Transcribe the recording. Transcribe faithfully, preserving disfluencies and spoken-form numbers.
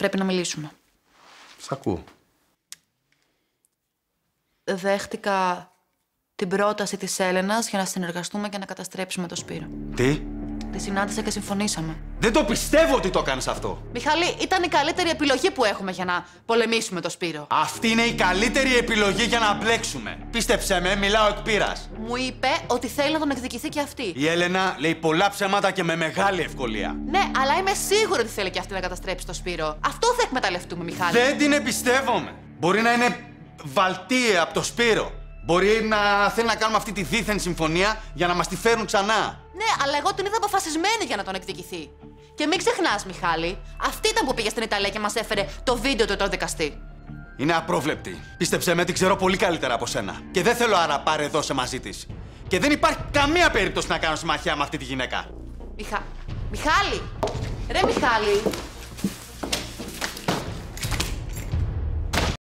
πρέπει να μιλήσουμε. Σ' ακούω. Δέχτηκα την πρόταση της Έλενας για να συνεργαστούμε και να καταστρέψουμε το Σπύρο. Τι? Τη συνάντησα και συμφωνήσαμε. Δεν το πιστεύω ότι το έκανες αυτό. Μιχάλη, ήταν η καλύτερη επιλογή που έχουμε για να πολεμήσουμε το Σπύρο. Αυτή είναι η καλύτερη επιλογή για να μπλέξουμε. Πίστεψέ με, μιλάω εκ πείρας. Μου είπε ότι θέλει να τον εκδικηθεί και αυτή. Η Έλενα λέει πολλά ψέματα και με μεγάλη ευκολία. Ναι, αλλά είμαι σίγουρη ότι θέλει και αυτή να καταστρέψει το Σπύρο. Αυτό θα εκμεταλλευτούμε, Μιχάλη. Δεν την εμπιστεύομαι. Μπορεί να είναι βαλτή από το Σπύρο. Μπορεί να θέλει να κάνουμε αυτή τη δίθεν συμφωνία για να μας τη φέρουν ξανά. Ναι, αλλά εγώ την είδα αποφασισμένη για να τον εκδικηθεί. Και μην ξεχνάς, Μιχάλη, αυτή ήταν που πήγε στην Ιταλία και μας έφερε το βίντεο του το δικαστή. Είναι απρόβλεπτη. Πίστεψέ με, την ξέρω πολύ καλύτερα από σένα. Και δεν θέλω άρα πάρε εδώ σε μαζί της. Και δεν υπάρχει καμία περίπτωση να κάνω συμμαχία με αυτή τη γυναίκα. Μιχα... Μιχάλη! Ρε Μιχάλη!